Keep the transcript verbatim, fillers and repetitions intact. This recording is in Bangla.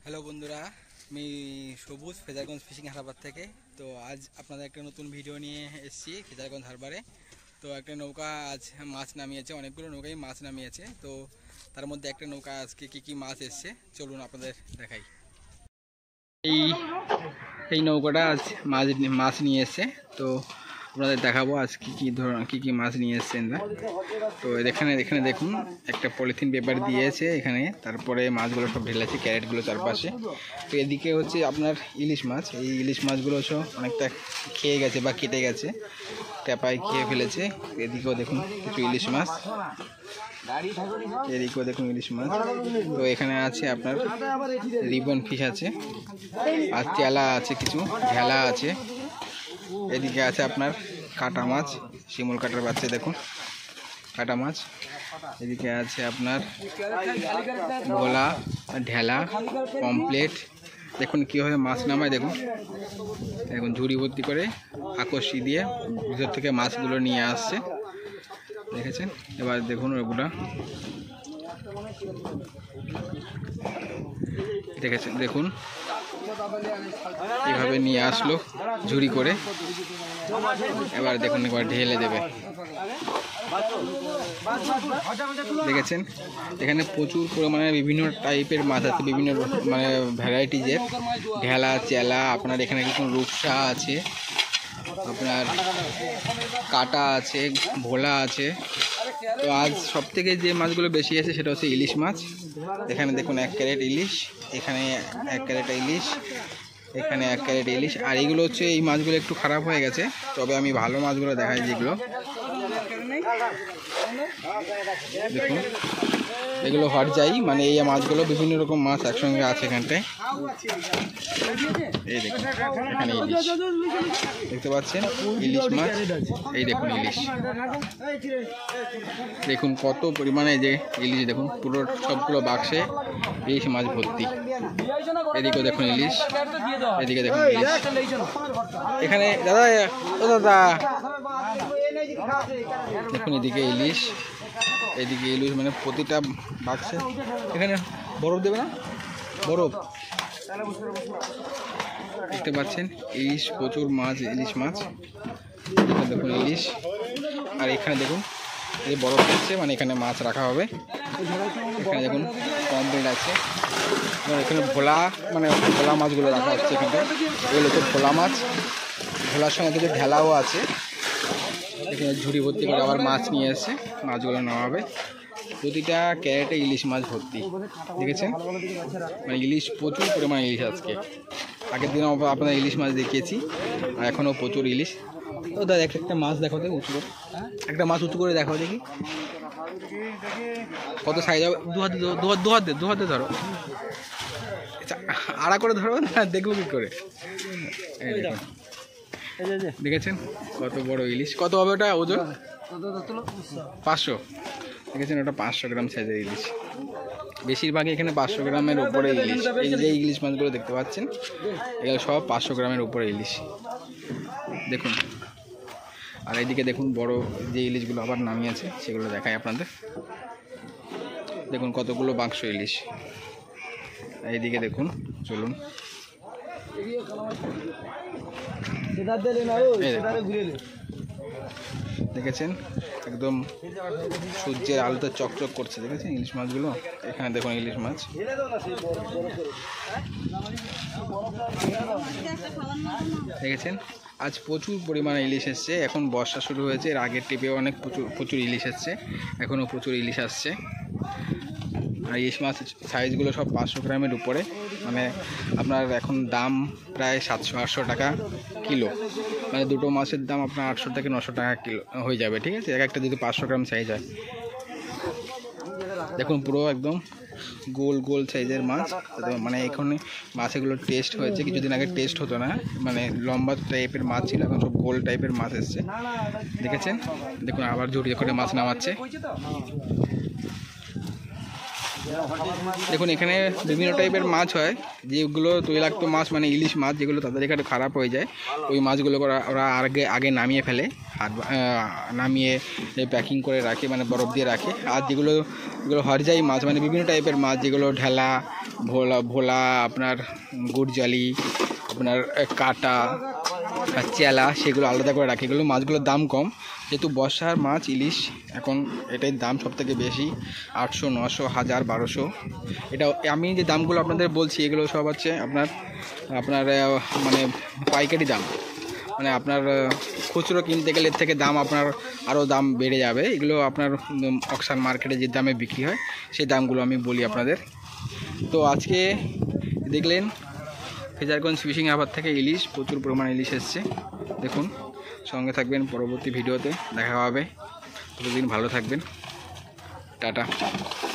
হ্যালো বন্ধুরা, আমি সবুজ ফেজারগঞ্জ ফিশিং হারবার থেকে। তো আজ আপনাদের একটা নতুন ভিডিও নিয়ে এসেছি ফেজারগঞ্জ হারবারে। তো একটা নৌকা আজ মাছ নামিয়েছে, অনেকগুলো নৌকাই মাছ নামিয়েছে। তো তার মধ্যে একটা নৌকা আজকে কী কী মাছ এসছে চলুন আপনাদের দেখাই। এই এই নৌকাটা আজ মাছ মাছ নিয়ে এসছে। তো আপনাদের দেখাবো আজ কী কী ধরনের কী কী মাছ নিয়ে এসছেন। তো এখানে এখানে দেখুন একটা পলিথিন পেপার দিয়েছে এখানে, তারপরে মাছগুলো সব ঢেলেছে ক্যারেটগুলো চারপাশে। তো এদিকে হচ্ছে আপনার ইলিশ মাছ। এই ইলিশ মাছগুলো সব অনেকটা খেয়ে গেছে বা কেটে গেছে, ট্যাপায় খেয়ে ফেলেছে। এদিকেও দেখুন কিছু ইলিশ মাছ, এদিকেও দেখুন ইলিশ মাছ। তো এখানে আছে আপনার রিবন ফিশ আছে, আর চেলা আছে, কিছু ঢেলা আছে। এদিকে আছে আপনার কাটা মাছ, শিমুল কাটার বাচ্চা দেখুন কাটা মাছ। এদিকে আছে আপনার ভোলা, ঢেলা, পমপ্লেট। দেখুন কীভাবে মাছ নামায়, দেখুন দেখুন ঝুড়ি ভর্তি করে আকর্ষি দিয়ে ভিতর থেকে মাছগুলো নিয়ে আসছে, দেখেছেন। এবার দেখুন ওগুলা দেখেছেন, দেখুন এইভাবে নিয়ে আসলো ঝুড়ি করে। এবার দেখুন একবার ঢেলে দেবে, দেখেছেন। এখানে প্রচুর পরিমাণে বিভিন্ন টাইপের মাছ আছে, বিভিন্ন মানে ভ্যারাইটিজের ঢেলা, চেলা। আপনার এখানে কিছু রূপসা আছে, আপনার কাটা আছে, ভোলা আছে। তো আজ সব থেকে যে মাছগুলো বেশি আছে সেটা হচ্ছে ইলিশ মাছ। এখানে দেখুন এক ক্যারেট ইলিশ, এখানে এক ক্যারেট ইলিশ, এখানে এক ক্যারেট ইলিশ। আর এইগুলো হচ্ছে এই মাছগুলো একটু খারাপ হয়ে গেছে, তবে আমি ভালো মাছগুলো দেখাই যেগুলো। দেখুন এগুলো হট যাই, মানে এই মাছগুলো বিভিন্ন রকম মাছ একসঙ্গে আছে এখানটায়। এই দেখুন এখানে ইলিশ দেখতে পাচ্ছেন, ইলিশ মাছ। এই দেখুন ইলিশ, দেখুন কত পরিমাণে যে ইলিশ, দেখুন পুরো সবগুলো বাক্সে ইলিশ মাছ ভর্তি। এদিকে দেখুন ইলিশ, এদিকে দেখুন ইলিশ। এখানে দাদা, ও দাদা দেখুন এদিকে ইলিশ, এদিকে ইলিশ, মানে প্রতিটা বাক্সে। এখানে বরফ দেবে না, বরফ দেখতে পাচ্ছেন। ইলিশ প্রচুর মাছ, ইলিশ মাছ। এখানে দেখুন ইলিশ, আর এখানে দেখুন এই বরফ দিচ্ছে, মানে এখানে মাছ রাখা হবে। এখানে দেখুন পমপ্লেট আছে, এখানে ভোলা, মানে ভোলা মাছগুলো রাখা হচ্ছে এখানে। এগুলো হচ্ছে ভোলা মাছ, ভোলার সঙ্গে কিছু ঢেলাও আছে। এখানে ঝুড়ি ভর্তি করে আবার মাছ নিয়ে এসছে, মাছগুলো নেওয়া হবে। প্রতিটা ক্যারেটে ইলিশ মাছ ভর্তি, দেখেছেন। মানে ইলিশ প্রচুর পরিমাণে ইলিশ আজকে। আগের দিনও আপনার ইলিশ মাছ দেখিয়েছি, আর এখনও প্রচুর ইলিশ। ও দাদা একটা একটা মাছ দেখো তো উঁচু করে, একটা মাছ উঁচু করে দেখো দেখি কত সাইজ হবে। দু হাতে দু হাত দু হাতে দু হাতে ধরো, আড়া করে ধরো না, দেখবো কি করে। দেখেছেন কত বড় ইলিশ, কত হবে ওটা ওজন? পাঁচশো। দেখেছেন ওটা পাঁচশো গ্রাম সাইজের ইলিশ। বেশিরভাগই এখানে পাঁচশো গ্রামের উপরে ইলিশ। এই যে ইলিশ মাছগুলো দেখতে পাচ্ছেন, এগুলো সব পাঁচশো গ্রামের উপরে ইলিশ, দেখুন। আর এইদিকে দেখুন বড় যে ইলিশগুলো আবার নামিয়েছে, সেগুলো দেখাই আপনাদের। দেখুন কতগুলো বাক্স ইলিশ। এইদিকে দেখুন, চলুন। দেখেছেন একদম সূর্যের আলোতে চকচক করছে, দেখেছেন ইলিশ মাছগুলো। এখানে দেখুন ইলিশ মাছ, দেখেছেন। আজ প্রচুর পরিমাণে ইলিশ এসছে। এখন বর্ষা শুরু হয়েছে, এর আগের টিপেও অনেক প্রচুর প্রচুর ইলিশ এসছে, এখনও প্রচুর ইলিশ আসছে। আর ইলিশ মাছ সাইজগুলো সব পাঁচশো গ্রামের উপরে, মানে আপনার এখন দাম প্রায় সাতশো আটশো টাকা কিলো। মানে দুটো মাছের দাম আপনার আটশো থেকে নশো টাকা কিলো হয়ে যাবে, ঠিক আছে, এক একটা যদি পাঁচশো গ্রাম সাইজ হয়। দেখুন পুরো একদম গোল গোল সাইজের মাছ। মানে এখানে মাছগুলো টেস্ট হয়েছে, কিছুদিন আগে টেস্ট হতো না, মানে লম্বা টাইপের মাছ ছিল, এখন সব গোল টাইপের মাছ এসছে, দেখেছেন। দেখুন আবার ঝুড়ি করে মাছ নামাচ্ছে। দেখুন এখানে বিভিন্ন টাইপের মাছ হয়, যেগুলো তৈলাক্ত মাছ মানে ইলিশ মাছ, যেগুলো তাদের এখানে খারাপ হয়ে যায়, ওই মাছগুলো ওরা ওরা আগে আগে নামিয়ে ফেলে, আর নামিয়ে প্যাকিং করে রাখে, মানে বরফ দিয়ে রাখে। আর যেগুলো যেগুলো হরজাই মাছ মানে বিভিন্ন টাইপের মাছ, যেগুলো ঢেলা, ভোলা ভোলা আপনার গুড়জালি, আপনার কাটা, চেলা, সেগুলো আলাদা করে রাখে। এগুলো মাছগুলোর দাম কম, যেহেতু বর্ষার মাছ ইলিশ, এখন এটাই দাম সব থেকে বেশি, আটশো, নশো, হাজার, বারোশো। এটা আমি যে দামগুলো আপনাদের বলছি এগুলো সব হচ্ছে আপনার আপনার মানে পাইকারি দাম, মানে আপনার খুচরো কিনতে গেলে এর থেকে দাম আপনার আরও দাম বেড়ে যাবে। এগুলো আপনার অকশন মার্কেটে যে দামে বিক্রি হয় সেই দামগুলো আমি বলি আপনাদের। তো আজকে দেখলেন ফ্রেজারগঞ্জ ফিশিং হারবার থেকে ইলিশ, প্রচুর পরিমাণে ইলিশ এসছে। দেখুন, সঙ্গে থাকবেন, পরবর্তী ভিডিওতে দেখা হবে। ততদিন ভালো থাকবেন, টাটা।